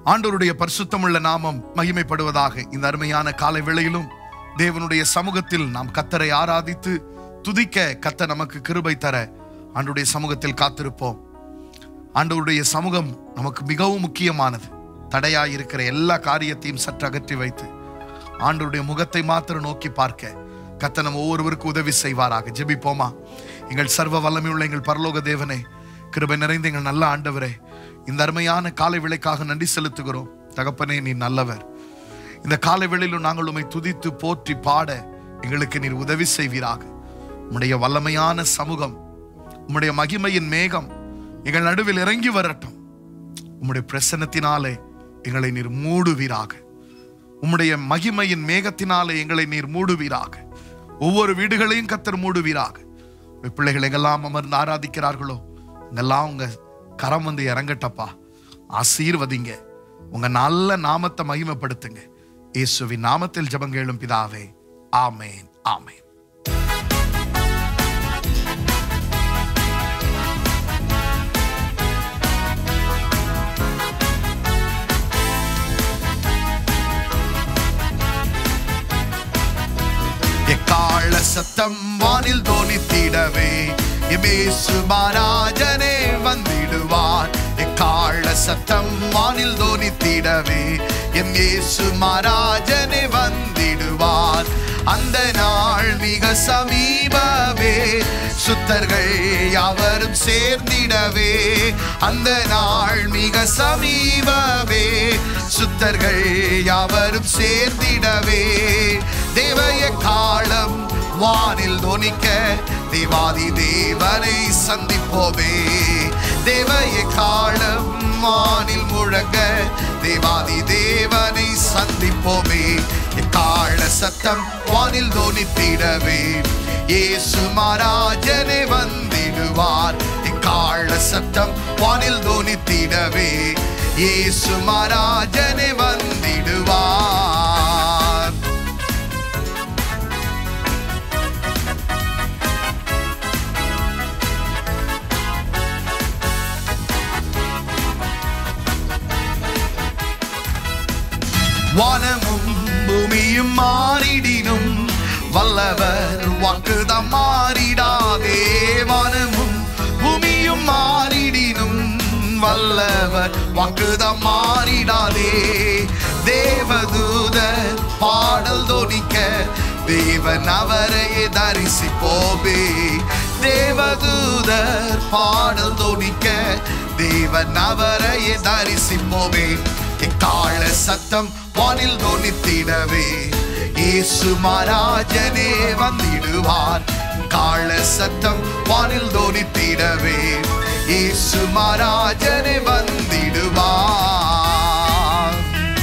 ஆண்டவருடைய பரிசுத்தமுள்ள நாமம் மகிமைப்படுவதாக. இந்த அருமையான காலை வேளையிலும் தேவனுடைய சமூகத்தில் நாம் கர்த்தரை ஆராதித்து துதிக்க கர்த்தர் நமக்கு கிருபை தர ஆண்டவருடைய சமூகத்தில் காத்திருப்போம். ஆண்டவருடைய சமூகம் நமக்கு மிகவும் முக்கியமானது. தடையாயிருக்கிற எல்லா காரியத்தையும் சற்று அகற்றி வைத்து ஆண்டவருடைய முகத்தை மாத்திரம் நோக்கி பார்க்க கர்த்தர் நம்ம ஒவ்வொருவருக்கும் உதவி செய்வாராக. ஜெபிப்போமா? எங்கள் சர்வ வல்லமையுள்ள எங்கள் பரலோக தேவனே, கிருபை நிறைந்த எங்கள் நல்ல ஆண்டவரே, இந்த அருமையான காலை வேளைக்காக நன்றி செலுத்துகிறோம். தகப்பனே, நீ நல்லவர். இந்த காலை வேளையிலும் நாங்கள் உம்மை துதித்து போற்றி பாட எங்களுக்கு நீர் உதவி செய்வீராக. உம்முடைய வல்லமையான சமூகம், உம்முடைய மகிமையின் மேகம் எங்கள் நடுவில் இறங்கி வரட்டும். உம்முடைய பிரசன்னத்தினாலே எங்களை நீர் மூடுவீராக. உம்முடைய மகிமையின் மேகத்தினாலே எங்களை நீர் மூடுவீராக. ஒவ்வொரு வீடுகளையும் கர்த்தர் மூடுவீராக. பிள்ளைகள் எங்கெல்லாம் அமர்ந்து ஆராதிக்கிறார்களோ அங்கெல்லாம் உங்க கரம் வந்து இறங்கட்டப்பா. ஆசீர்வதிங்க. உங்க நல்ல நாமத்தை மகிமைப்படுத்துங்க. இயேசுவின் நாமத்தில் ஜெபம் கேளும் பிதாவே, ஆமேன், ஆமேன். எக்காள சத்தம் வானில் தோனித்திடவே இயேசு மகாராஜனே வந்திடுவார். எக்காள சத்தம் வானில் தோனித்திடவே இயேசு மகாராஜனே வந்திடுவார். அந்த நாள் மிக சமீபமே, சுத்தர்கள் யாவரும் சேர்ந்திடவே. அந்த நாள் மிக சமீபமே, சுத்தர்கள் யாவரும் சேர்ந்திடவே. தேவய காலம் வானில் தொனிக்க தேவாதி தேவனை சந்திப்போமே. தேவய காலம் வானில் முழங்க தேவாதி தேவனை சந்திப்போமே. எக்காள சத்தம் வானில் தோனித்திடவே இயேசு மகாராஜனே வந்திடுவார். எக்காள சத்தம் வானில் தோனித்திடவே இயேசு மகாராஜனே வந்திடுவார். வானமும் பூமியும் மாறிடினும் வல்லவர் வாக்குதான் மாறிடாதே. வானமும் பூமியும் மாறிடினும் வல்லவர் வாக்குதான் மாறிடாதே. தேவதூதர் பாடல் தொனிக்க தேவன் அவரையே தரிசிப்போமே. தேவதூதர் பாடல் தொனிக்க தேவன் அவரையே தரிசிப்போமே. எக்காள சத்தம் வானில் தோனித்திடவே இயேசு மகாராஜனே வந்திடுவார். காள சத்தம் வானில் தோனித்திடவே இயேசு மகாராஜனே வந்திடுவார்.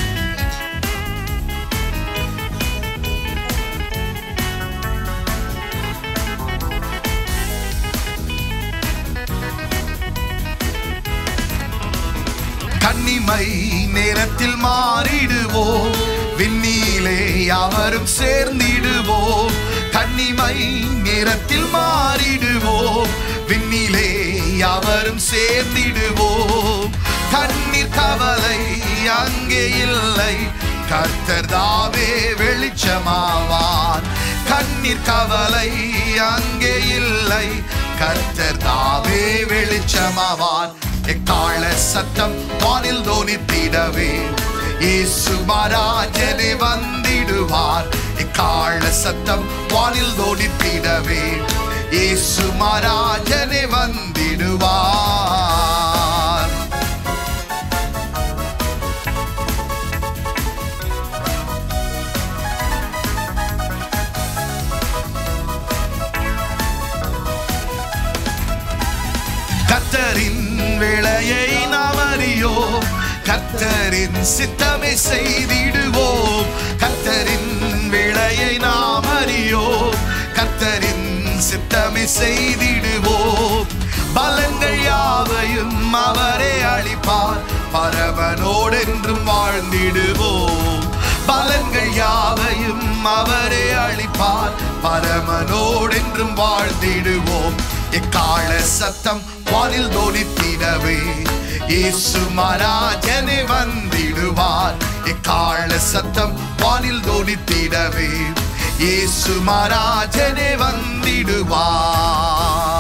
கன்னிமை நேரத்தில் மாறிடுவோம், விண்ணிலே யாவரும் சேர்ந்திடுவோம். கன்னிமை நேரத்தில் மாறிடுவோம், விண்ணிலே யாவரும் சேர்ந்திடுவோம். கண்ணீர் கவலை அங்கே இல்லை, கர்த்தர் தாமே வெளிச்சமாவார். கண்ணீர் கவலை அங்கே இல்லை, கர்த்தர் தாமே வெளிச்சமாவார். எக்காள சத்தம் வானில் தோனித்திடவே இயேசு மகாராஜனே வந்திடுவார். எக்காள சத்தம் வானில் தோனித்திடவே இயேசு மகாராஜனே வந்திடுவார். கர்த்தரின் வேளையை நாம் அறியோம், கர்த்தரின் சித்தமே செய்திடுவோம். கர்த்தரின் வேளையை நாம் அறியோம், கர்த்தரின் சித்தமே செய்திடுவோம். பலங்கள் யாவையும் அவரே அளிப்பார், பரவனோடு என்றும் வாழ்ந்திடுவோம். பலங்கள் யாவையும் அவரே அளிப்பார், பரமனோடு என்றும் வாழ்ந்திடுவோம். எக்காள சத்தம் வானில் தோனித்திடவே இயேசு மகாராஜனே வந்திடுவார். எக்கால சத்தம் வானில் தோனித்திடவே இயேசு மகாராஜனே வந்திடுவார்.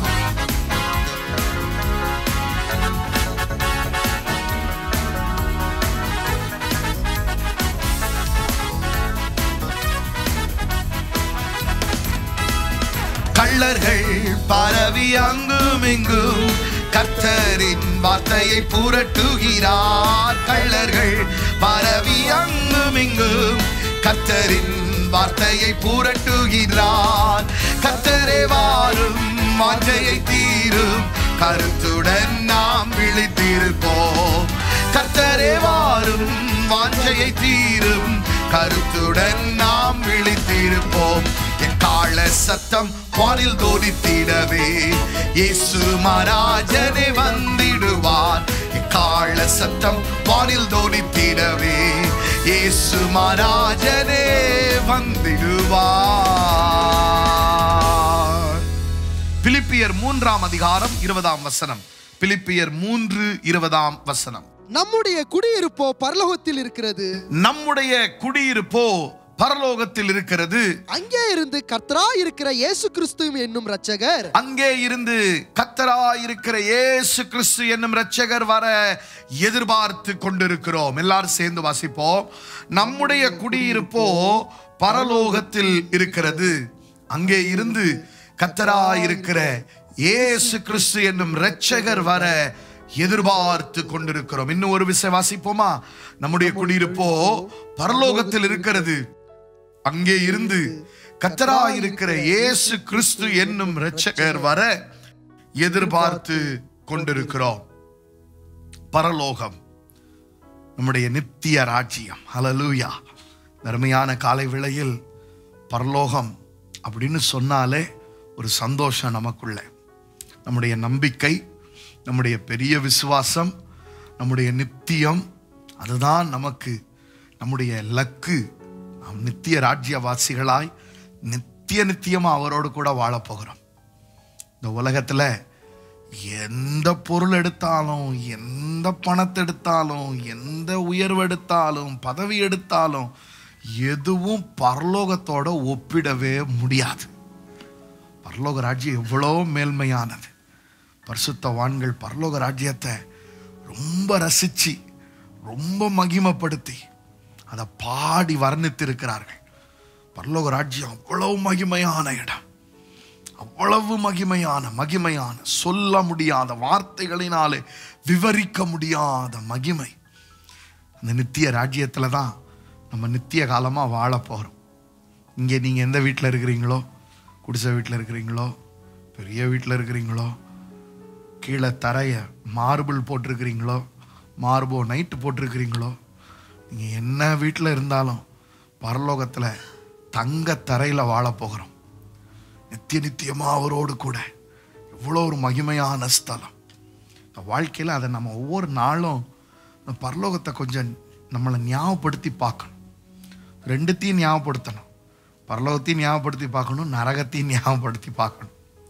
கள்ளர்கள் பரவி அங்கும் இங்கும் கர்த்தரின் வார்த்தையை புரட்டுகிறார். கள்ளர்கள் பரவி அங்கும் இங்கும் கர்த்தரின் வார்த்தையை புரட்டுகிறார். கர்த்தரே வாரும் வாஞ்சையை தீரும் கருத்துடன் நாம் விழித்திருப்போம். கர்த்தரே வாரும் வாஞ்சையை தீரும் கருத்துடன் நாம் விழித்திருப்போம். எக்கால சத்தம் வானில் தோனித்திடவே இயேசு மகாராஜனே வந்திடுவார். எக்கால சத்தம் வானில் தோனித்திடவே இயேசு மகாராஜனே வந்திடுவார். பிலிப்பியர் 3:20. பிலிப்பியர் 3:20. நம்முடைய குடியிருப்போ பரலோகத்தில் இருக்கிறது. நம்முடைய குடியிருப்போ பரலோகத்தில் இருக்கிறது. அங்கே இருந்து கர்த்தராய் இருக்கிற இயேசு கிறிஸ்து என்னும் இரட்சகர் அங்கே இருந்து கர்த்தராய் இருக்கிற இயேசு கிறிஸ்து என்னும் இரட்சகர் வர எதிர்பார்த்து கொண்டிருக்கிறோம். எல்லாரும் சேர்ந்து வாசிப்போம். நம்முடைய குடியிருப்போ பரலோகத்தில் இருக்கிறது. அங்கே இருந்து கர்த்தராய் இருக்கிற இயேசு கிறிஸ்து என்னும் இரட்சகர் வர எதிர்பார்த்து கொண்டிருக்கிறோம். இன்னும் ஒரு விஷயம் வாசிப்போமா? நம்முடைய குடியிருப்போ பரலோகத்தில் இருக்கிறது. அங்கே இருந்து கர்த்தராய் இருக்கிற இயேசு கிறிஸ்து என்னும் இரட்சகர் வர எதிர்பார்த்து கொண்டிருக்கிறோம். பரலோகம் நம்முடைய நித்திய ராஜ்யம். ஹல்லேலூயா. அருமையான காலை வேளையில் பரலோகம் அப்படின்னு சொன்னாலே ஒரு சந்தோஷம் நமக்குள்ள. நம்முடைய நம்பிக்கை, நம்முடைய பெரிய விசுவாசம், நம்முடைய நித்தியம், அதுதான் நமக்கு நம்முடைய லக்கு. நாம் நித்திய ராஜ்யவாசிகளாய் நித்தியமா அவரோடு கூட வாழப் போகிறோம். இந்த உலகத்துல எந்த பொருள் எடுத்தாலும், எந்த பணத்தை எடுத்தாலும், எந்த உயர்வு எடுத்தாலும், பதவி எடுத்தாலும் எதுவும் பரலோகத்தோட ஒப்பிடவே முடியாது. பரலோக ராஜ்யம் எவ்வளோ மேல்மையானது. பரிசுத்தவான்கள் பரலோக ராஜ்யத்தை ரொம்ப ரசிச்சு, ரொம்ப மகிமைப்படுத்தி அதை பாடி வர்ணித்திருக்கிறார்கள். பரலோக ராஜ்யம் அவ்வளவு மகிமையான இடம், அவ்வளவு மகிமையான சொல்ல முடியாத, வார்த்தைகளினாலே விவரிக்க முடியாத மகிமை. அந்த நித்திய ராஜ்யத்துல தான் நம்ம நித்திய காலமா வாழ போறோம். இங்கே நீங்க எந்த வீட்டில் இருக்கிறீங்களோ, குடிசை வீட்டில் இருக்கிறீங்களோ, பெரிய வீட்டில் இருக்கிறீங்களோ, கீழே தரைய மார்பிள் போட்டிருக்கிறீங்களோ, மார்போ நைட்டு போட்டிருக்கிறீங்களோ, நீங்கள் என்ன வீட்டில் இருந்தாலும் பரலோகத்தில் தங்க தரையில் வாழ போகிறோம். நித்தியமாக அவரோடு கூட. எவ்வளோ ஒரு மகிமையான ஸ்தலம். இந்த வாழ்க்கையில் அதை நம்ம ஒவ்வொரு நாளும் பரலோகத்தை கொஞ்சம் நம்மளை ஞாபகப்படுத்தி பார்க்கணும். ரெண்டுத்தையும் ஞாபகப்படுத்தணும். பரலோகத்தையும் ஞாபகப்படுத்தி பார்க்கணும், நரகத்தையும் ஞாபகப்படுத்தி பார்க்கணும்.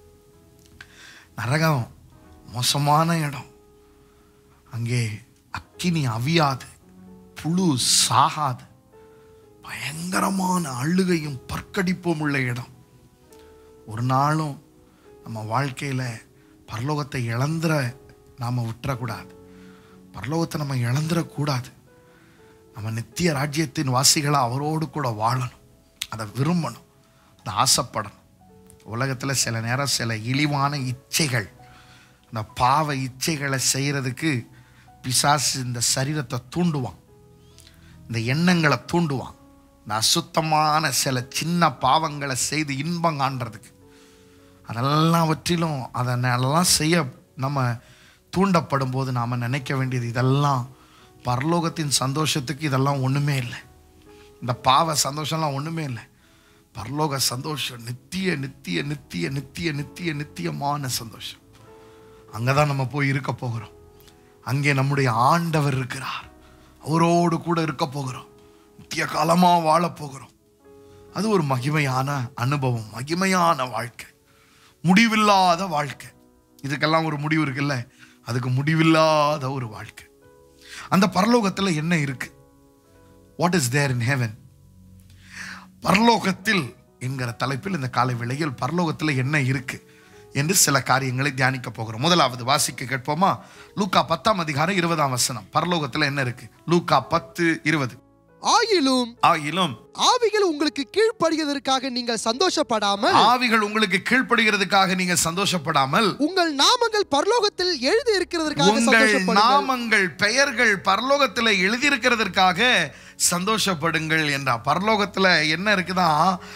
நரகம் மோசமான இடம். அங்கே அக்கினி அவியாது, புழு சாகாது, பயங்கரமான அழுகையும் பற்கடிப்பும் உள்ள இடம். ஒரு நாளும் நம்ம வாழ்க்கையில் பரலோகத்தை இழந்துற நாம் விட்டுறக்கூடாது. பரலோகத்தை நம்ம இழந்துடக்கூடாது. நம்ம நித்திய ராஜ்யத்தின் வாசிகளாக அவரோடு கூட வாழணும். அதை விரும்பணும், அதை ஆசைப்படணும். உலகத்தில் சில நேரம் சில இழிவான இச்சைகள், இந்த பாவ இச்சைகளை செய்கிறதுக்கு பிசாசு இந்த சரீரத்தை தூண்டுவான், இந்த எண்ணங்களை தூண்டுவான். இந்த அசுத்தமான சில சின்ன பாவங்களை செய்து இன்பம் காண்றதுக்கு, அதெல்லாவற்றிலும் அதெல்லாம் செய்ய நம்ம தூண்டப்படும் போது நாம் நினைக்க வேண்டியது, இதெல்லாம் பரலோகத்தின் சந்தோஷத்துக்கு இதெல்லாம் ஒன்றுமே இல்லை. இந்த பாவ சந்தோஷம்லாம் ஒன்றுமே இல்லை. பரலோக சந்தோஷம் நித்திய நித்திய நித்திய நித்திய நித்திய நித்தியமான சந்தோஷம். அங்கே தான் நம்ம போய் இருக்க போகிறோம். அங்கே நம்முடைய ஆண்டவர் இருக்கிறார். அவரோடு கூட இருக்க போகிறோம். நித்திய காலமாக வாழ போகிறோம். அது ஒரு மகிமையான அனுபவம், மகிமையான வாழ்க்கை, முடிவில்லாத வாழ்க்கை. இதுக்கெல்லாம் ஒரு முடிவு இருக்குல்ல, அதுக்கு முடிவில்லாத ஒரு வாழ்க்கை. அந்த பரலோகத்தில் என்ன இருக்கு? What is there in heaven? பரலோகத்தில் என்கிற தலைப்பில் இந்த காலை வேளையில் பரலோகத்தில் என்ன இருக்கு என்று சில காரியங்களை தியானிக்க போகிறோம். முதலாவது வாசிக்க கேட்போமா? லூக்கா 10ஆம் அதிகாரம் 20ஆம் வசனம். பரலோகத்தில் என்ன இருக்கு? லூக்கா 10:20. ஆகிலும் ஆவிகள் உங்களுக்கு கீழ்ப்படிகிறதற்காக நீங்கள் சந்தோஷப்படாமல் உங்கள் நாமங்கள் பரலோகத்தில் எழுதி இருக்கிறதற்காக நாமங்கள் பெயர்கள் பரலோகத்தில் எழுதி இருக்கிறதற்காக சந்தோஷப்படுங்கள் என்றார். பரலோகத்தில் என்ன இருக்குதா?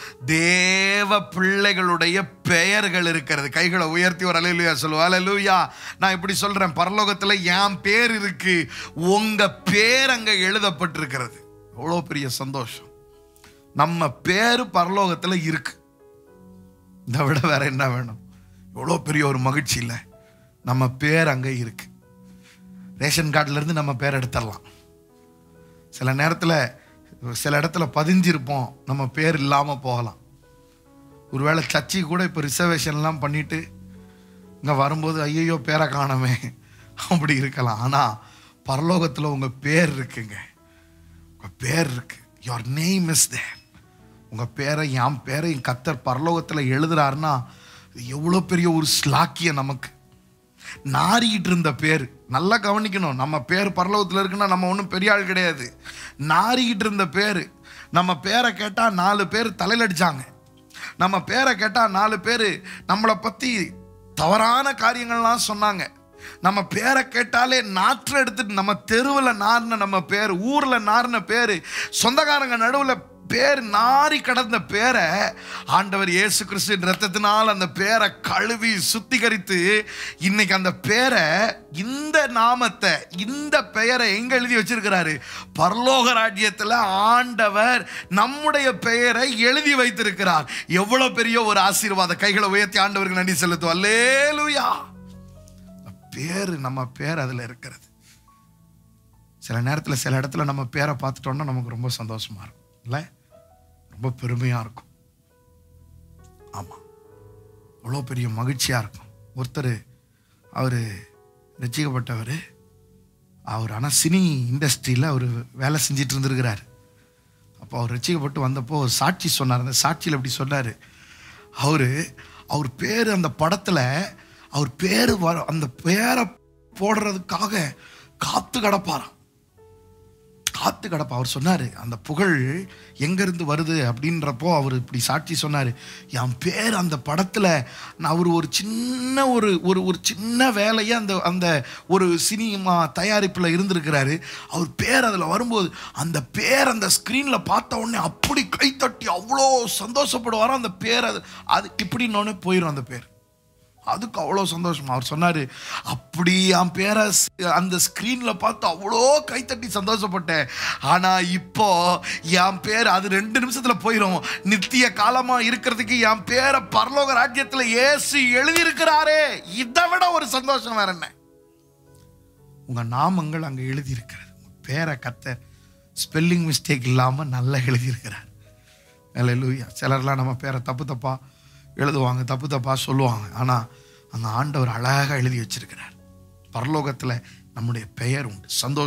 தேவ பிள்ளைகளுடைய பெயர்கள் இருக்கிறது. கைகளை உயர்த்தி ஒரு அல்லேலூயா சொல்லுவா. அல்லேலூயா. நான் இப்படி சொல்றேன், பரலோகத்தில் என் பேர் இருக்கு, உங்க பேர் அங்க எழுதப்பட்டிருக்கிறது. எவ்வளோ பெரிய சந்தோஷம்! நம்ம பேரு பரலோகத்தில் இருக்கு. இதை விட வேற என்ன வேணும்? எவ்வளோ பெரிய ஒரு மகிழ்ச்சி இல்லை? நம்ம பேர் அங்கே இருக்கு. ரேஷன் கார்டுல இருந்து நம்ம பேர் எடுத்துடலாம். சில நேரத்தில் சில இடத்துல பதிஞ்சிருப்போம், நம்ம பேர் இல்லாமல் போகலாம். ஒருவேளை சர்ச்சை கூட இப்போ ரிசர்வேஷன்லாம் பண்ணிட்டு இங்கே வரும்போது ஐயோ பேரை காணமே அப்படி இருக்கலாம். ஆனால் பரலோகத்தில் உங்கள் பேர் இருக்குங்க. உங்கள் பேர் இருக்கு. Your name is there. உங்கள் பேரை, என் பேரை கர்த்தர் பரலோகத்தில் எழுதுறாருன்னா எவ்வளோ பெரிய ஒரு ஸ்லாக்கியம் நமக்கு. நாரிக்கிட்டு இருந்த பேர், நல்லா கவனிக்கணும், நம்ம பேர் பரலோகத்தில் இருக்குன்னா நம்ம ஒன்றும் பெரிய ஆள் கிடையாது. நாரிக்கிட்டு இருந்த பேர், நம்ம பேரை கேட்டால் 4 பேர் தலையில் அடித்தாங்க. நம்ம பேரை கேட்டால் 4 பேர் நம்மளை பற்றி தவறான காரியங்கள்லாம் சொன்னாங்க. நம்ம பேரை கேட்டாலே நாற்று எடுத்துட்டு நம்ம தெருவில் நாரின நம்ம பேர், ஊரில் நாரின பேர், சொந்தக்காரங்க நடுவில் பேர் நாரி கடந்த பேரை ஆண்டவர் இயேசு கிறிஸ்துவின் இரத்தத்தினால் அந்த பேரை கழுவி சுத்திகரித்து இன்னைக்கு அந்த பேரை, இந்த நாமத்தை, இந்த பெயரை எங்க எழுதி வச்சிருக்கிறாரு? பரலோக ராஜ்யத்தில் ஆண்டவர் நம்முடைய பெயரை எழுதி வைத்திருக்கிறார். எவ்வளவு பெரிய ஒரு ஆசீர்வாதம்! கைகளை உயர்த்தி ஆண்டவருக்கு நன்றி செலுத்துவோம். அல்லேலூயா. பேரு, நம்ம பேர் அதுல இருக்கிறது. சில நேரத்தில் சில இடத்துல நம்ம பேரை பார்த்துட்டோம்னா நமக்கு ரொம்ப சந்தோஷமா இருக்கும், இல்லை? ரொம்ப பெருமையா இருக்கும். ஆமா, அவ்வளோ பெரிய மகிழ்ச்சியா இருக்கும். ஒருத்தர், அவர் ரசிக்கப்பட்டவர், அவர் ஆனால் சினி இண்டஸ்ட்ரியில் அவர் வேலை செஞ்சிட்டு இருந்திருக்கிறார். அப்போ அவர் ரசிக்கப்பட்டு வந்தப்போ ஒரு சாட்சி சொன்னார். அந்த சாட்சியில் எப்படி சொன்னார்? அவர் பேர் அந்த படத்தில் அவர் பேர் அந்த பேரை போடுறதுக்காக காத்து கிடப்பாராம். அவர் சொன்னார், அந்த புகழ் எங்கேருந்து வருது அப்படின்றப்போ அவர் இப்படி சாட்சி சொன்னார், என் பேர் அந்த படத்தில் நான் ஒரு சின்ன ஒரு சின்ன வேலையை அந்த ஒரு சினிமா தயாரிப்பில் இருந்திருக்கிறாரு. அவர் பேர் அதில் வரும்போது அந்த பேர் அந்த ஸ்க்ரீனில் பார்த்த உடனே அப்படி கைத்தட்டி அவ்வளோ சந்தோஷப்படுவாரோ. அந்த பேர் அது இப்படின்னொன்னே போயிடும் அந்த பேர். அதுக்கு அவ்வளோ சந்தோஷமா. அவர் சொன்னார், அப்படி என் பேரை அந்த ஸ்க்ரீனில் பார்த்து அவ்வளோ கைத்தட்டி சந்தோஷப்பட்டேன். ஆனால் இப்போ என் பேர் அது 2 நிமிஷத்தில் போயிடும். நித்திய காலமாக இருக்கிறதுக்கு என் பேரை பரலோக ராஜ்யத்தில் இயேசு எழுதியிருக்கிறாரே, இதை விட ஒரு சந்தோஷம் வேற என்ன? உங்கள் நாமங்கள் அங்கே எழுதியிருக்கிறது. பேரை கர்த்தர் ஸ்பெல்லிங் மிஸ்டேக் இல்லாமல் நல்லா எழுதியிருக்கிறார். அல்லேலூயா. சிலர்லாம் நம்ம பேரை தப்பா எழுதுவாங்க, தப்பா சொல்லுவாங்க. ஆனால் அந்த ஆண்டவர் அழகாக எழுதி வச்சிருக்கிறார். பரலோகத்தில் நம்முடைய பெயர் உண்டு.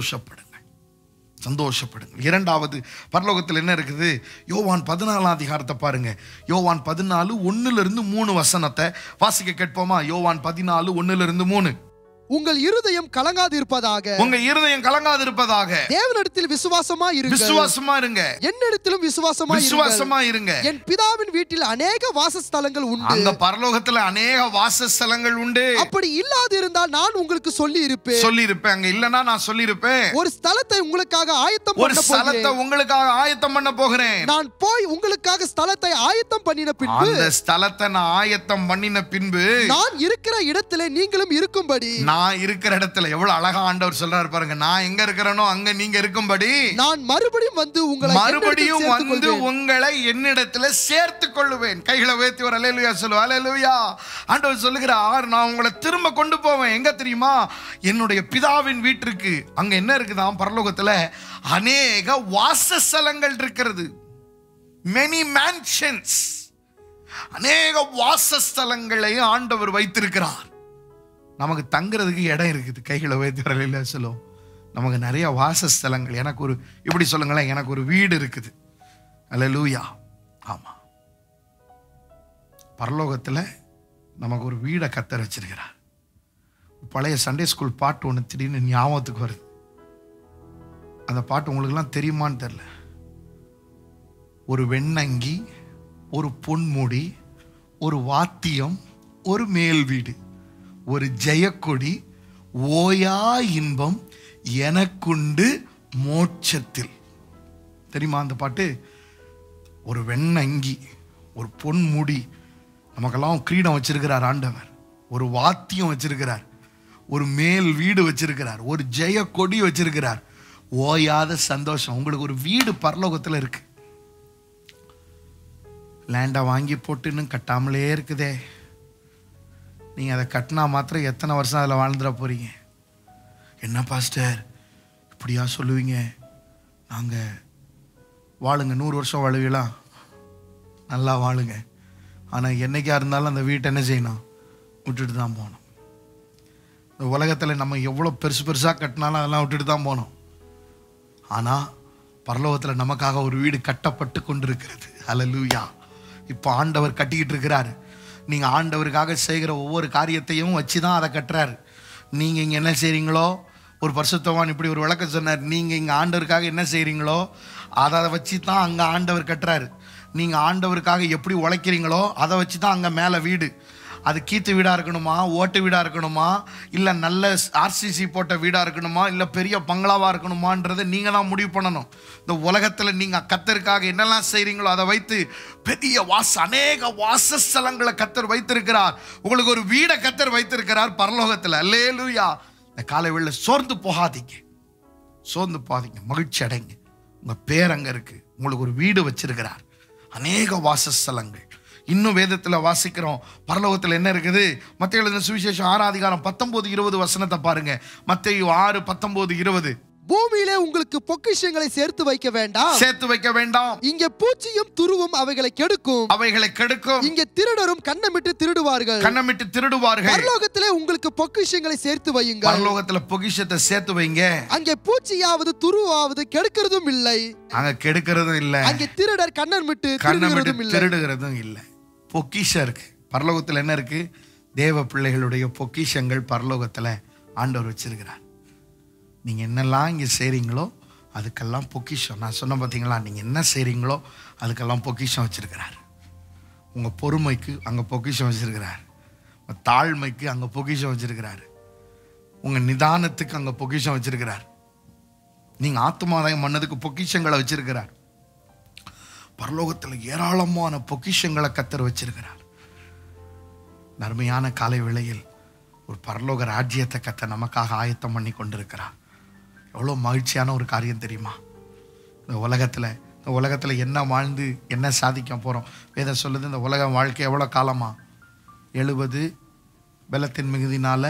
சந்தோஷப்படுங்க. இரண்டாவது, பரலோகத்தில் என்ன இருக்குது? யோவான் 14ஆம் அதிகாரத்தை பாருங்க. யோவான் 14:1-3 வசனத்தை வாசிக்க கேட்போமா? யோவான் 14:1-3. உங்கள் இருதயம் கலங்காதிருப்பதாக. தேவனிடத்தில் விசுவாசமா இருங்க. என்னிடத்திலும் விசுவாசமா இருங்க. என் பிதாவின் வீட்டில் அநேக வாசஸ்தலங்கள் உண்டு. அந்த பரலோகத்தில் அநேக வாசஸ்தலங்கள் உண்டு. அப்படி இல்லாது இருந்தால் நான் உங்களுக்கு சொல்லி இருப்பேன். அங்க இல்லனா நான் சொல்லி இருப்பேன். ஒரு ஸ்தலத்தை உங்களுக்காக ஆயத்தம் பண்ண போகிறேன். நான் போய் உங்களுக்காக ஸ்தலத்தை ஆயத்தம் பண்ணின பின்பு, அந்த ஸ்தலத்தை நான் ஆயத்தம் பண்ணின பின்பு, நான் இருக்கிற இடத்திலே நீங்களும் இருக்கும்படி. நான் இருக்கிற இடத்துல எவ்வளவு அழகா ஆண்டவர் சொல்றாரு பாருங்க. நான் எங்க இருக்கிறேனோ அங்க நீங்க இருக்கும்படி நான் மறுபடியும் வந்து உங்களை என்னிடத்துல சேர்த்துக் கொள்ளுவேன். கைகளை உயர்த்தி ஒரு அல்லேலூயா சொல்லுவோம். அல்லேலூயா. ஆண்டவர் சொல்லுகிறார், நான் உங்களை திரும்ப கொண்டு போவேன். எங்க தெரியுமா? என்னுடைய பிதாவின் வீட்டிற்கு. அங்க என்ன இருக்குதான்? பரலோகத்துல அநேக வாசஸ்தலங்கள் இருக்கிறது. many mansions. அநேக வாசஸ்தலங்களை ஆண்டவர் வைத்திருக்கிறார். நமக்கு தங்குறதுக்கு இடம் இருக்குது. கைகளை உயர்த்தி சொல்லுவோம். நமக்கு நிறைய வாசஸ்தலங்கள். எனக்கு ஒரு இப்படி சொல்லுங்களேன், எனக்கு ஒரு வீடு இருக்குது. அல்லேலூயா. ஆமாம், பரலோகத்தில் நமக்கு ஒரு வீடை கர்த்தர் வச்சிருக்கிறார். பழைய சண்டே ஸ்கூல் பாட்டு ஒன்று திடீர்னு ஞாபகத்துக்கு வருது. அந்த பாட்டு உங்களுக்கெல்லாம் தெரியுமான்னு தெரியல. ஒரு வெண்ணங்கி, ஒரு பொன்முடி, ஒரு வாத்தியம், ஒரு மேல் வீடு, ஒரு ஜெயக்கொடி, ஓயா இன்பம் எனக்குண்டு மோட்சத்தில். தெரியுமா அந்த பாட்டு? ஒரு வெண்ணங்கி, ஒரு பொன்முடி, நமக்கெல்லாம் கிரீடம் வச்சிருக்கிறார் ஆண்டவர். ஒரு வாத்தியம் வச்சிருக்கிறார், ஒரு மேல் வீடு வச்சிருக்கிறார், ஒரு ஜெய கொடி வச்சிருக்கிறார். ஓயாத சந்தோஷம். உங்களுக்கு ஒரு வீடு பரலோகத்தில் இருக்கு. லேண்டை வாங்கி போட்டு இன்னும் கட்டாமலே இருக்குதே. நீங்கள் அதை கட்டினா மாத்திரம் எத்தனை வருஷம் அதில் வாழ்ந்துட போறீங்க? என்ன பாஸ்டர் இப்படியா சொல்லுவீங்க? நாங்கள் வாழுங்க, 100 வருஷம் வாழுவீங்களா? நல்லா வாழுங்க. ஆனால் என்னைக்கா இருந்தாலும் அந்த வீட்டை என்ன செய்யணும்? விட்டுட்டு தான் போகணும். இந்த உலகத்தில் நம்ம எவ்வளோ பெருசு பெருசாக கட்டினாலும் அதெல்லாம் விட்டுட்டு தான் போகணும். ஆனால் பரலோகத்தில் நமக்காக ஒரு வீடு கட்டப்பட்டு கொண்டிருக்கிறது. அல்லேலூயா. இப்போ ஆண்டவர் கட்டிக்கிட்டு இருக்கிறாரு. நீங்கள் ஆண்டவருக்காக செய்கிற ஒவ்வொரு காரியத்தையும் வச்சு தான் அதை கட்டுறாரு. நீங்கள் இங்கே என்ன செய்கிறீங்களோ, ஒரு பரிசுத்தவான் இப்படி ஒரு விளக்கம் சொன்னார், நீங்கள் இங்கே ஆண்டவருக்காக என்ன செய்கிறீங்களோ அதை வச்சு தான் அங்கே ஆண்டவர் கட்டுறாரு. நீங்கள் ஆண்டவருக்காக எப்படி உழைக்கிறீங்களோ அதை வச்சு தான் அங்கே மேலே வீடு. அது கீத்து வீடாக இருக்கணுமா, ஓட்டு வீடாக இருக்கணுமா, இல்லை நல்ல ஆர்சிசி போட்ட வீடாக இருக்கணுமா, இல்லை பெரிய பங்களாவாக இருக்கணுமான்றதை நீங்கள் தான் முடிவு பண்ணணும். இந்த உலகத்தில் நீங்கள் கர்த்தருக்காக என்னெல்லாம் செய்கிறீங்களோ அதை வைத்து பெரிய அநேக வாசஸ்தலங்களை கர்த்தர் வைத்திருக்கிறார். உங்களுக்கு ஒரு வீடை கர்த்தர் வைத்திருக்கிறார் பரலோகத்தில். அல்லேலூயா. இந்த காலை வேளையில சோர்ந்து போகாதீங்க, சோர்ந்து போகாதீங்க, மகிழ்ச்சி அடைங்க. உங்கள் பேர் அங்கே இருக்குது. உங்களுக்கு ஒரு வீடு வச்சிருக்கிறார், அநேக வாசஸ்தலங்கள். இன்னும் வேதத்தில் வாசிக்கிறோம் பரலோகத்தில் என்ன இருக்குது. மத்தேயு எழுதின சுவிசேஷம் 6 அதிகாரம் 19-20 வசனத்தை பாருங்க. மத்தேயு 6:19-20. பூமியிலே உங்களுக்கு பொக்கிஷங்களை சேர்த்து வைக்க வேண்டாம். இங்கே பூச்சியும் துருவும் அவைகளை கெடுக்கும். இங்கே திருடரும் கண்ணமிட்டு திருடுவார்கள். பரலோகத்திலே உங்களுக்கு பொக்கிஷங்களை சேர்த்து வையுங்க. பரலோகத்துல பொக்கிஷத்தை சேர்த்து வைங்க. அங்கே பூச்சியாவது துருவாவது கெடுக்கிறதும் இல்லை. அங்க கெடுக்கிறதும் இல்லை. அங்கே திருடர் கண்ணமிட்டு திருடுகிறதும் இல்லை. பொக்கிஷம் இருக்கு பரலோகத்துல. என்ன இருக்கு? தேவ பிள்ளைகளுடைய பொக்கிஷங்கள் பரலோகத்துல ஆண்டவர் வச்சிருக்கிறார். நீங்கள் என்னெல்லாம் இங்கே செய்கிறீங்களோ அதுக்கெல்லாம் பொக்கிஷம். நான் சொன்ன பார்த்தீங்களா, நீங்கள் என்ன செய்கிறீங்களோ அதுக்கெல்லாம் பொக்கிஷம் வச்சுருக்கிறார். உங்கள் பொறுமைக்கு அங்கே பொக்கிஷம் வச்சுருக்கிறார். உங்கள் தாழ்மைக்கு அங்கே பொக்கிஷம் வச்சுருக்கிறார். உங்கள் நிதானத்துக்கு அங்கே பொக்கிஷம் வச்சுருக்கிறார். நீங்கள் ஆத்துமாதாயம் பண்ணதுக்கு பொக்கிஷங்களை வச்சுருக்கிறார். பரலோகத்தில் ஏராளமான பொக்கிஷங்களை கர்த்தர் வச்சிருக்கிறார். நன்மையான காலை வேளையில் ஒரு பரலோக ராஜ்யத்தை கர்த்தர் நமக்காக ஆயத்தம் பண்ணி கொண்டிருக்கிறார். எவ்வளோ மகிழ்ச்சியான ஒரு காரியம் தெரியுமா? இந்த உலகத்தில் என்ன வாழ்ந்து என்ன சாதிக்க போகிறோம்? வேதம் சொல்லுது, இந்த உலக வாழ்க்கை எவ்வளோ காலமா? 70, பலத்தின் மிகுதினால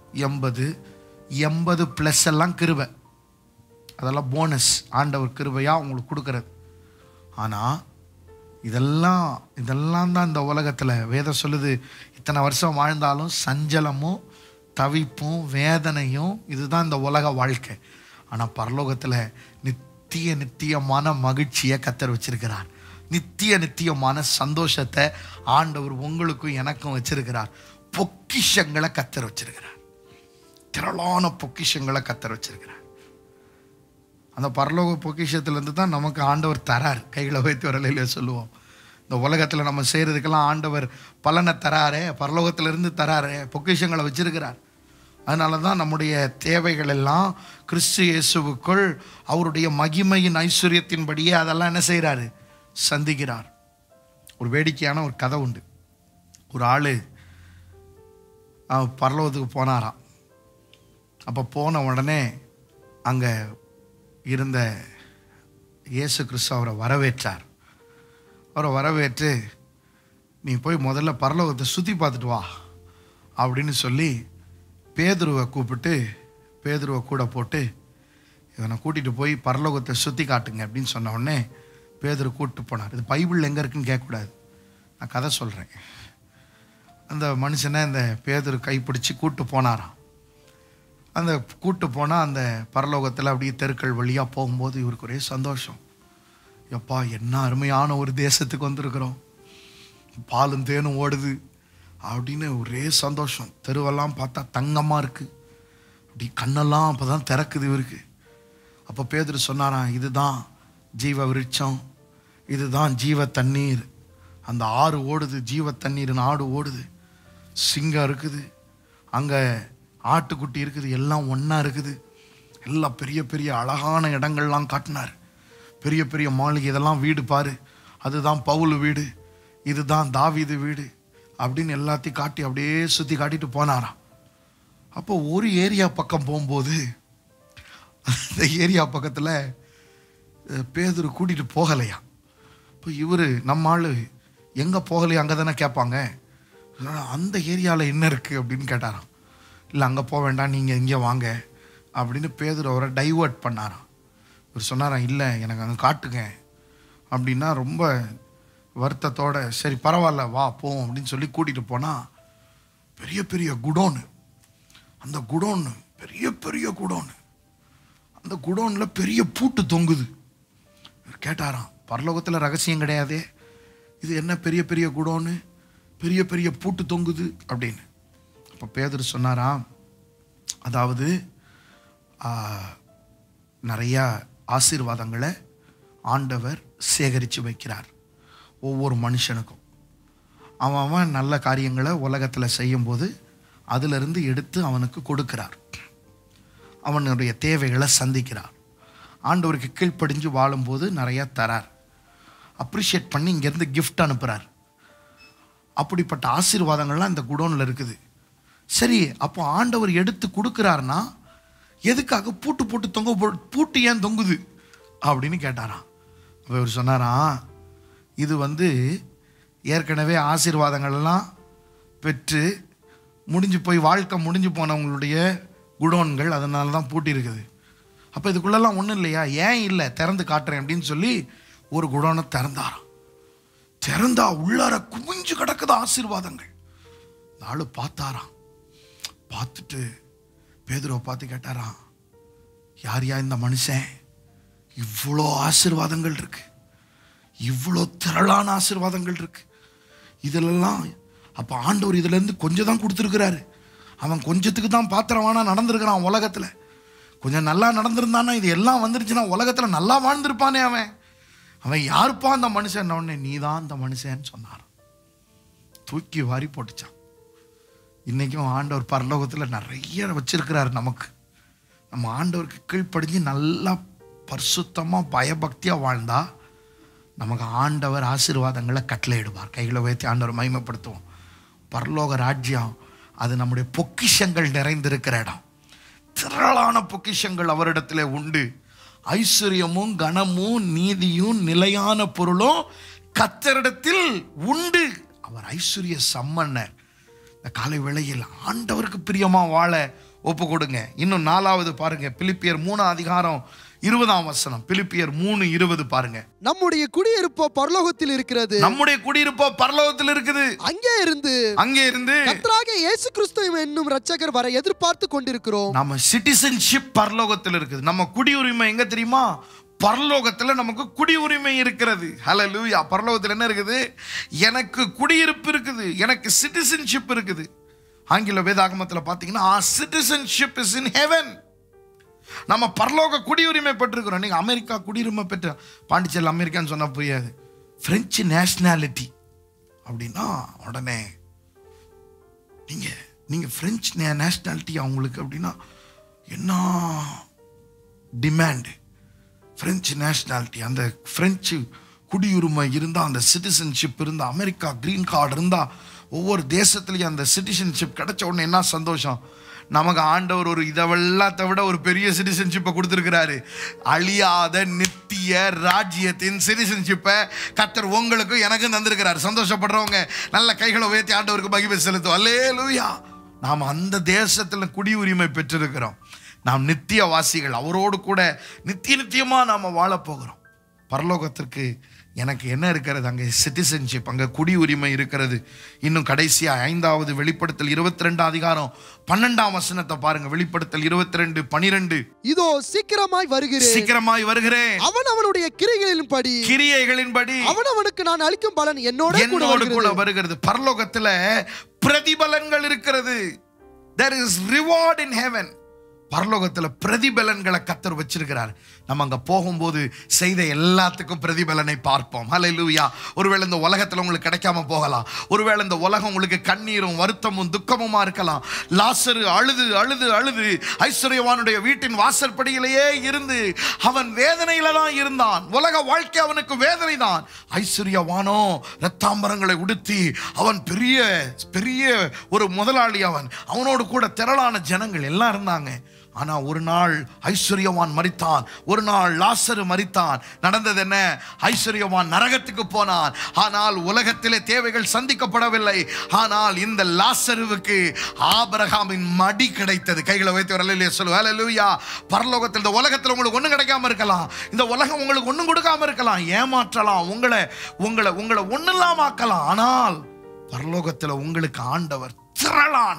80 ப்ளஸ் எல்லாம் கிருபை. அதெல்லாம் போனஸ், ஆண்டவர் கிருபையாக உங்களுக்கு கொடுக்கறது. ஆனால் இதெல்லாம் தான் இந்த உலகத்தில் வேதம் சொல்லுது. இத்தனை வருஷம் வாழ்ந்தாலும் சஞ்சலமும் தவிப்பும் வேதனையும் இதுதான் இந்த உலக வாழ்க்கை. ஆனால் பரலோகத்தில் நித்தியமான மகிழ்ச்சியை கர்த்தர் வச்சிருக்கிறார். நித்தியமான சந்தோஷத்தை ஆண்டவர் உங்களுக்கும் எனக்கும் வச்சிருக்கிறார். பொக்கிஷங்களை கர்த்தர் வச்சிருக்கிறார். திரளான பொக்கிஷங்களை கர்த்தர் வச்சிருக்கிறார். அந்த பரலோக பொக்கிஷத்துலேருந்து தான் நமக்கு ஆண்டவர் தரார். கைகளை வைத்து வரலையில சொல்லுவோம். இந்த உலகத்தில் நம்ம செய்கிறதுக்கெல்லாம் ஆண்டவர் பலனை தராரே, பரலோகத்திலிருந்து தராரே, பொக்கிஷங்களை வச்சிருக்கிறார். அதனால தான் நம்முடைய தேவைகள் எல்லாம் கிறிஸ்து இயேசுவுக்குள் அவருடைய மகிமையின் ஐஸ்வர்யத்தின்படியே அதெல்லாம் என்ன செய்கிறாரு? சந்திக்கிறார். ஒரு வேடிக்கையான ஒரு கதை உண்டு. ஒரு ஆள் பரலோகத்துக்கு போனாராம். அப்போ போன உடனே அங்கே இருந்த இயேசு கிறிஸ்து அவரை வரவேற்றார். அவரை வரவேற்று, நீ போய் முதல்ல பரலோகத்தை சுற்றி பார்த்துட்டு வா அப்படின்னு சொல்லி பேதுருவை கூப்பிட்டு, பேதுருவை கூட போட்டு இவனை கூட்டிகிட்டு போய் பரலோகத்தை சுற்றி காட்டுங்க அப்படின்னு சொன்ன உடனே பேதுரு கூப்பிட்டு போனார். இது பைபிள் எங்கே இருக்குன்னு கேட்கக்கூடாது, நான் கதை சொல்கிறேன். அந்த மனுஷனை இந்த பேதுரு கைப்பிடிச்சு கூப்பிட்டு போனாராம். அந்த கூட்டு போனால் அந்த பரலோகத்தில் அப்படியே தெருக்கள் வழியாக போகும்போது இவருக்கு ஒரே சந்தோஷம். எப்பா என்ன அருமையான ஒரு தேசத்துக்கு வந்திருக்கிறோம், பாலும் தேனும் ஓடுது அப்படின்னு ஒரே சந்தோஷம். தெருவெல்லாம் பார்த்தா தங்கமாக இருக்குது, அப்படி கண்ணெல்லாம் அப்போ தான் திறக்குது இவருக்கு. அப்போ பேதுரு சொன்னாராம், இதுதான் ஜீவ விருட்சம், இதுதான் ஜீவ தண்ணீர். அந்த ஆறு ஓடுது, ஜீவ தண்ணீர்னு ஆடு ஓடுது, சிங்கம் இருக்குது, அங்கே ஆட்டுக்குட்டி இருக்குது, எல்லாம் ஒன்றா இருக்குது. எல்லாம் பெரிய பெரிய அழகான இடங்கள்லாம் காட்டினார். பெரிய பெரிய மாளிகை, இதெல்லாம் வீடு பாரு, அதுதான் பவுல் வீடு, இதுதான் தாவீது வீடு அப்படின்னு எல்லாத்தையும் காட்டி அப்படியே சுற்றி காட்டிட்டு போனாராம். அப்போ ஒரு ஏரியா பக்கம் போகும்போது அந்த ஏரியா பக்கத்தில் பேதுரு கூட்டிகிட்டு போகலையா. இப்போ இவர் நம்ம ஆள் எங்கே போகலையா, அங்கே தானே கேட்பாங்க. அந்த ஏரியாவில் என்ன இருக்குது அப்படின்னு கேட்டாராம். இல்லை அங்கே போக வேண்டாம், நீங்கள் இங்கே வாங்க அப்படின்னு பேதுரு அவரை டைவர்ட் பண்ணாராம். இவர் சொன்னாராம், இல்லை எனக்கு அங்கே காட்டுங்க அப்படின்னா ரொம்ப வருத்தத்தோட சரி பரவாயில்ல வா போவோம் அப்படின்னு சொல்லி கூட்டிகிட்டு போனால் பெரிய பெரிய குடோனு. அந்த குடோனு பெரிய பெரிய குடோனு, அந்த குடோனில் பெரிய பூட்டு தொங்குது. கேட்டாராம், பரலோகத்தில் ரகசியம் கிடையாதே, இது என்ன பெரிய பெரிய குடோனு, பெரிய பெரிய பூட்டு தொங்குது அப்படின்னு. அப்போ பேதுரு சொன்னாராம், அதாவது நிறையா ஆசீர்வாதங்களை ஆண்டவர் சேகரித்து வைக்கிறார் ஒவ்வொரு மனுஷனுக்கும். அவன் நல்ல காரியங்களை உலகத்தில் செய்யும்போது அதிலிருந்து எடுத்து அவனுக்கு கொடுக்கிறார், அவனுடைய தேவைகளை சந்திக்கிறார். ஆண்டவருக்கு கீழ்ப்படிஞ்சு வாழும்போது நிறையா தரார், அப்ரிஷியேட் பண்ணி இங்கேருந்து கிஃப்ட் அனுப்புகிறார். அப்படிப்பட்ட ஆசீர்வாதங்கள்லாம் இந்த குடோனில் இருக்குது. சரி, அப்போ ஆண்டவர் எடுத்து கொடுக்குறாருன்னா எதுக்காக பூட்டு போட்டு பூட்டு ஏன் தொங்குது அப்படின்னு கேட்டாராம். அப்போ இவர் சொன்னாராம், இது ஏற்கனவே ஆசீர்வாதங்கள்லாம் பெற்று முடிஞ்சு போய் வாழ்க்கை முடிஞ்சு போனவங்களுடைய குடோன்கள், அதனால தான் பூட்டி இருக்குது. அப்போ இதுக்குள்ளெல்லாம் ஒன்றும் இல்லையா, ஏன் இல்லை திறந்து காட்டுறேன் அப்படின்னு சொல்லி ஒரு குடோனை திறந்தாராம். திறந்தா உள்ளார குமிஞ்சு கிடக்குது ஆசீர்வாதங்கள். நாலு பார்த்தாராம், பார்த்துட்டு பேதுருவை பார்த்து கேட்டாராம், யார் இந்த மனுஷன், இவ்வளோ ஆசீர்வாதங்கள் இருக்கு, இவ்வளோ திரளான ஆசீர்வாதங்கள் இருக்கு, இதிலெல்லாம் அப்போ ஆண்டவர் இதிலேருந்து கொஞ்சம் தான் கொடுத்துருக்கிறாரு. அவன் கொஞ்சத்துக்கு தான் பாத்திரவானா நடந்திருக்கிறான் உலகத்தில். கொஞ்சம் நல்லா நடந்திருந்தானா இது எல்லாம் வந்துருச்சுன்னா உலகத்தில் நல்லா வாழ்ந்திருப்பானே. அவன் யாருப்பா அந்த மனுஷன், உடனே நீ தான் அந்த மனுஷன்னு சொன்னார். தூக்கி வாரி போட்டுச்சான். இன்றைக்கும் ஆண்டவர் பரலோகத்தில் நிறைய வச்சிருக்கிறார் நமக்கு. நம்ம ஆண்டவருக்கு கீழ்ப்படிஞ்சு நல்லா பரிசுத்தமாக பயபக்தியாக வாழ்ந்தா நமக்கு ஆண்டவர் ஆசீர்வாதங்களை கட்டளையிடுவார். கைகளை உயர்த்தி ஆண்டவர் மகிமைப்படுத்துவோம். பரலோக ராஜ்யம் அது நம்முடைய பொக்கிஷங்கள் நிறைந்திருக்கிற இடம். திரளான பொக்கிஷங்கள் அவரிடத்துல உண்டு. ஐஸ்வர்யமும் கனமும் நீதியும் நிலையான பொருளும் கர்த்தரிடத்தில் உண்டு. அவர் ஐஸ்வர்ய சம்பன்னர். இந்த காலை வேளையில் ஆண்டவருக்கு பிரியமா வாழ ஒப்பு கொடுங்க. இன்னும் 4வது பாருங்க, பிலிப்பியர் 3:20. பிலிப்பியர் 3:20 பாருங்க. நம்முடைய குடியிருப்போ பரலோகத்தில் இருக்கிறது. நம்முடைய குடியிருப்போ பரலோகத்தில் இருக்குது. அங்கே இருந்து கர்த்தராகிய இயேசு கிறிஸ்து என்னும் இரட்சகர் வர எதிர்பார்த்து கொண்டிருக்கிறோம். நம்ம சிட்டிசன்ஷிப் பரலோகத்தில் இருக்குது. நம்ம குடியுரிமை எங்க தெரியுமா? பரலோகத்தில் நமக்கு குடியுரிமை இருக்கிறது. ஹல்லேலூயா. பரலோகத்தில் என்ன இருக்குது? எனக்கு குடியிருப்பு இருக்குது, எனக்கு சிட்டிசன்ஷிப் இருக்குது. ஆங்கில வேதாகமத்தில் பார்த்தீங்கன்னா சிட்டிசன்ஷிப் இஸ் இன் ஹெவன். நம்ம பரலோக குடியுரிமை பெற்றிருக்கிறோம். நீங்கள் அமெரிக்கா குடியுரிமை பெற்ற, பாண்டிச்சேரியில் அமெரிக்கான்னு சொன்னால் புரியாது. பிரெஞ்சு நேஷனாலிட்டி அப்படின்னா உடனே நீங்கள் பிரெஞ்சு நேஷனாலிட்டி அவங்களுக்கு அப்படின்னா என்ன டிமாண்டு? பிரெஞ்சு நேஷனாலிட்டி, அந்த பிரெஞ்சு குடியுரிமை இருந்தால், அந்த சிட்டிசன்ஷிப் இருந்தால், அமெரிக்கா கிரீன் கார்டு இருந்தால், ஒவ்வொரு தேசத்துலேயும் அந்த சிட்டிசன்ஷிப் கிடைச்ச உடனே என்ன சந்தோஷம். நமக்கு ஆண்டவர் ஒரு இதெல்லாத்தை விட ஒரு பெரிய சிட்டிசன்ஷிப்பை கொடுத்துருக்கிறாரு. அழியாத நித்திய ராஜ்யத்தின் சிட்டிசன்ஷிப்பை கர்த்தர் உங்களுக்கும் எனக்கும் தந்திருக்கிறார். சந்தோஷப்படுறவங்க நல்ல கைகளை உயர்த்தி ஆண்டவருக்கு மகிமை செலுத்தும். அல்லேலூயா. நாம் அந்த தேசத்தில் குடியுரிமை பெற்றிருக்கிறோம். நாம் நித்திய வாசிகள், அவரோடு கூட நித்தியமாக நாம் வாழப்போகிறோம். பரலோகத்திற்கு எனக்கு என்ன இருக்கிறது? அங்கே சிட்டிசன்ஷிப், அங்கே குடியுரிமை இருக்கிறது. இன்னும் கடைசியா 5வது வெளிப்படுத்தல் 22 அதிகாரம் 12ஆம் வசனத்தை பாருங்க. வெளிப்படுத்தல் 22:12. இதோ சீக்கிரமாய் வருகிறேன், சீக்கிரமாய் வருகிறேன். அவனுடைய கிரியைகளின்படி அவனுக்கு நான் அளிக்கும் பலன் என்னோடு கூட வருகிறது. பரலோகத்துல பிரதிபலன்கள் இருக்கிறது. There is reward in heaven. பரலோகத்துல பிரதிபலன்களை கர்த்தர் வச்சிருக்கிறார். நம்ம அங்க போகும்போது செய்த எல்லாத்துக்கும் பிரதிபலனை பார்ப்போம். ஹல்லேலூயா. ஒருவேளை இந்த உலகத்துல உங்களுக்கு கிடைக்காம போகலாம். ஒருவேளை இந்த உலகம் உங்களுக்கு கண்ணீரும் வருத்தமும் துக்கமுமா இருக்கலாம். லாசரு அழுது அழுது அழுது ஐஸ்வர்யவானுடைய வீட்டின் வாசற்படியிலேயே இருந்து அவன் வேதனையில தான் இருந்தான். உலக வாழ்க்கை அவனுக்கு வேதனை தான். ஐஸ்வர்யவானோ ரத்தாம்பரங்களை உடுத்தி அவன் பெரிய பெரிய ஒரு முதலாளி. அவனோடு கூட திரளான ஜனங்கள் எல்லாம் இருந்தாங்க. ஆனா ஒரு நாள் ஐஸ்வர்யவான் மரித்தான், ஒரு நாள் லாசரு மரித்தான். நடந்தது என்ன? ஐஸ்வர்யவான் நரகத்துக்கு போனான். ஆனால் உலகத்திலே தேவைகள் சந்திக்கப்படவில்லை. ஆனால் இந்த லாசருவுக்கு ஆபிரகாமின் மடி கிடைத்தது. கைகளை வைத்து ஒரு அல்லேலூயா சொல்லு. ஹல்லேலூயா. பரலோகத்தில் இந்த உலகத்தில் உங்களுக்கு ஒண்ணும் கிடைக்காம இருக்கலாம். இந்த உலகம் உங்களுக்கு ஒண்ணும் கொடுக்காம இருக்கலாம். ஏமாற்றலாம், உங்களை உங்களை உங்களை ஒண்ணு இல்லாம ஆக்கலாம். ஆனால் பரலோகத்தில் உங்களுக்கு ஆண்டவர் திரளான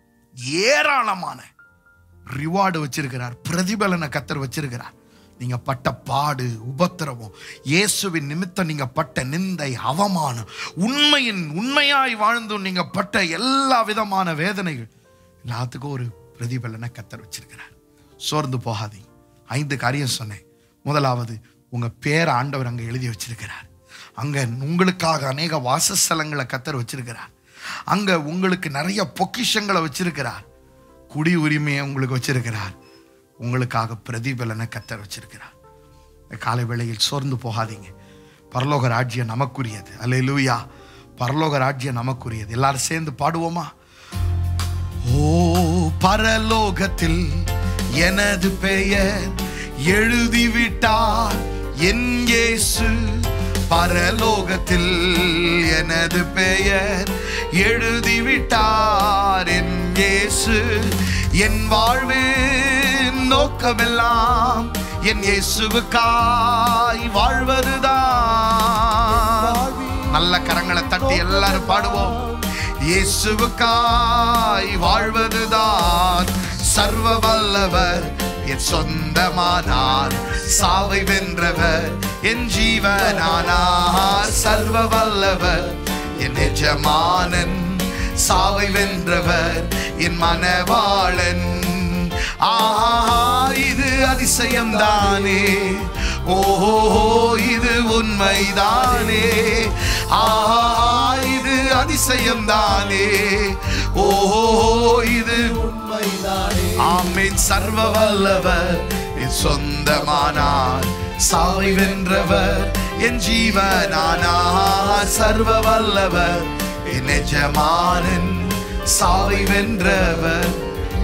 ஏராளமான ரிவார்டு வச்சிருக்கிறார். பிரதிபலனை கர்த்தர் வச்சிருக்கிறார். நீங்க பட்ட பாடு, உபத்திரவம், இயேசுவின் நிமித்தம் நீங்க பட்ட நிந்தை, அவமானம், உண்மையாய் வாழ்ந்தும் நீங்க பட்ட எல்லா விதமான வேதனைகள் எல்லாத்துக்கும் ஒரு பிரதிபலனை கர்த்தர் வச்சிருக்கிறார். சோர்ந்து போகாதீங்க. 5 காரியம் சொன்னேன். முதலாவது, உங்க பேரை ஆண்டவர் அங்க எழுதி வச்சிருக்கிறார். அங்க உங்களுக்காக அநேக வாசஸ்தலங்களை கர்த்தர் வச்சிருக்கிறார். அங்க உங்களுக்கு நிறைய பொக்கிஷங்களை வச்சிருக்கிறார். குடி உரிமையை உங்களுக்கு வச்சிருக்கிறார். உங்களுக்காக பிரதிபலனை கர்த்தர் வச்சிருக்கிறார். காலை வேளையில் சோர்ந்து போகாதீங்க. பரலோக ராஜ்யம் நமக்குரியது. அல்லேலூயா. பரலோக ராஜ்யம் நமக்குரியது. எல்லாரும் சேர்ந்து பாடுவோமா? ஓ பரலோகத்தில் எனது பெயர் எழுதிவிட்டார் என் இயேசு. பரலோகத்தில் எனது பெயர் எழுதிவிட்டார் என் இயேசு. என் வாழ்வின் நோக்கமெல்லாம் என் இயேசுவுக்காய் வாழ்வதுதான். நல்ல கரங்களை தட்டி எல்லாரும் பாடுவோம். இயேசுவுக்காய் வாழ்வதுதான். சர்வ வல்லவர் என் சொந்தமானார், சாவை வென்றவர் என் ஜீவனானார். சர்வ வல்லவர் என் எஜமானன், சாவை வென்றவர் என் மனவாளன். ஆஹா, இது அதிசயம்தானே. ஓஹோ, இது உண்மைதானே. ஆஹா, இது அதிசயம்தானே. ஓஹோ, இது உண்மைதானே. ஆமென். சர்வ வல்லவர் என் சொந்தமானார், சாவை வென்றவர் என் ஜீவனானார். சர்வ வல்லவர் என் எஜமானன், சாவை வென்றவர்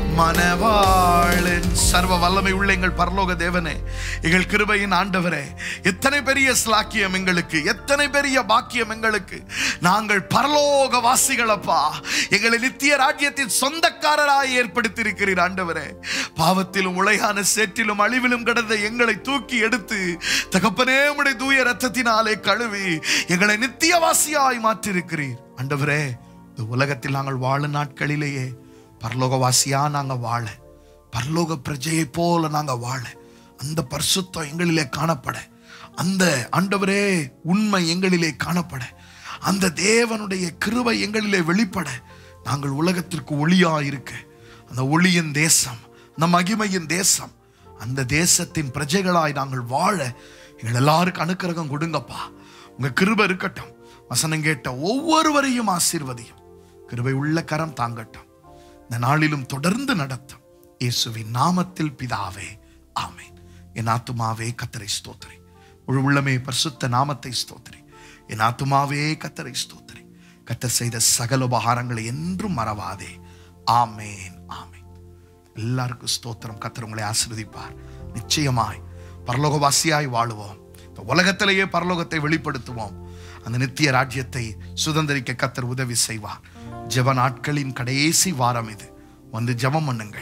மனவாளன். சர்வ வல்லமை உள்ள எங்கள் பரலோக தேவனே, எங்கள் கிருபையின் ஆண்டவரே, எத்தனை பெரிய ஸ்லாக்கியம் எங்களுக்கு, எத்தனை பெரிய பாக்கியம் எங்களுக்கு. நாங்கள் பரலோக வாசிகளப்பா. எங்களை நித்திய ராஜ்யத்தின் சொந்தக்காரராய் ஏற்படுத்தி இருக்கிறீர் ஆண்டவரே. பாவத்திலும் உளையான சேற்றிலும் அழிவிலும் கிடந்த எங்களை தூக்கி எடுத்து தகப்பனே உம்முடைய தூய இரத்தத்தினாலே கழுவி எங்களை நித்திய வாசியாய் மாற்றிருக்கிறீர் ஆண்டவரே. இந்த உலகத்தில் நாங்கள் வாழும் நாட்களிலேயே பரலோகவாசியா நாங்க வாழ, பரலோக பிரஜையை போல நாங்க வாழ, அந்த பரிசுத்தம் எங்களிலே காணப்பட, அந்த ஆண்டவரே உண்மை எங்களிலே காணப்பட, அந்த தேவனுடைய கிருபை எங்களிலே வெளிப்பட, நாங்கள் உலகத்திற்கு ஒளியா இருக்க, அந்த ஒளியின் தேசம், அந்த மகிமையின் தேசம், அந்த தேசத்தின் பிரஜைகளாய் நாங்கள் வாழ எங்கள் எல்லாருக்கும் அனுக்கிரகம் கொடுங்கப்பா. உங்க கிருபை இருக்கட்டும். வசனம் கேட்ட ஒவ்வொருவரையும் ஆசீர்வதியும். கிருபை உள்ள கரம் தாங்கட்டும். இந்த நாளிலும் தொடர்ந்து நடத்தும். இயேசுவின் நாமத்தில் பிதாவே, ஆமென். என் ஆத்துமாவே கர்த்தரை ஸ்தோத்திரி, முழு உள்ளமே பரிசுத்த நாமத்தை ஸ்தோத்திரி. என் ஆத்துமாவே கர்த்தரை ஸ்தோத்திரி. கர்த்தர் செய்த சகல உபகாரங்களை என்றும் மறவாதே. ஆமென், ஆமென். எல்லாருக்கும் ஸ்தோத்திரம். கர்த்தர் உங்களை ஆசீர்வதிப்பார். நிச்சயமாய் பரலோகவாசியாய் வாழுவோம். உலகத்திலேயே பரலோகத்தை வெளிப்படுத்துவோம். அந்த நித்திய ராஜ்யத்தை சுதந்திரிக்க கர்த்தர் உதவி செய்வார். ஜெப நாட்களின் கடைசி வாரம் இது. வந்து ஜெபம் பண்ணுங்கள்.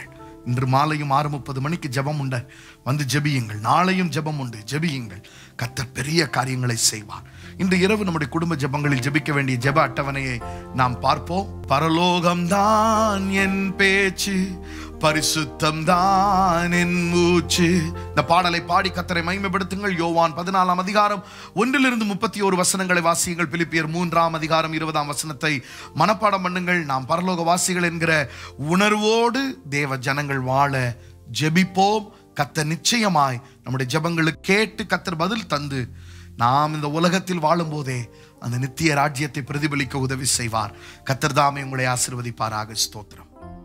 இன்று மாலையும் 6:30 மணிக்கு ஜெபம் உண்டு, வந்து ஜெபியுங்கள். நாளையும் ஜெபம் உண்டு, ஜெபியுங்கள். கர்த்தர் பெரிய காரியங்களை செய்வார். இன்று இரவு நம்முடைய குடும்ப ஜெபங்களில் ஜெபிக்க வேண்டிய ஜெப அட்டவணையை நாம் பார்ப்போம். பரலோகம்தான் என் பேச்சு, பரிசுத்தம் தான் என் மூச்சு. இந்த பாடலை பாடி கர்த்தரை மகிமைப்படுத்துங்கள். யோவான் 14 அதிகாரம் 1-31 வசனங்களை வாசியுங்கள். பிலிப்பியர் 3 அதிகாரம் 20 வசனத்தை மனப்பாடம் பண்ணுங்கள். நாம் பரலோக வாசிகள் என்கிற உணர்வோடு தேவ ஜனங்கள் வாழ ஜெபிப்போம். கர்த்தர் நிச்சயமாய் நம்முடைய ஜெபங்களுக்கு கேட்டு கர்த்தர் பதில் தந்து நாம் இந்த உலகத்தில் வாழும் போதே அந்த நித்திய ராஜ்யத்தை பிரதிபலிக்க உதவி செய்வார். கர்த்தர் தாமே உங்களை ஆசீர்வதிப்பாராக. ஸ்தோத்திரம்.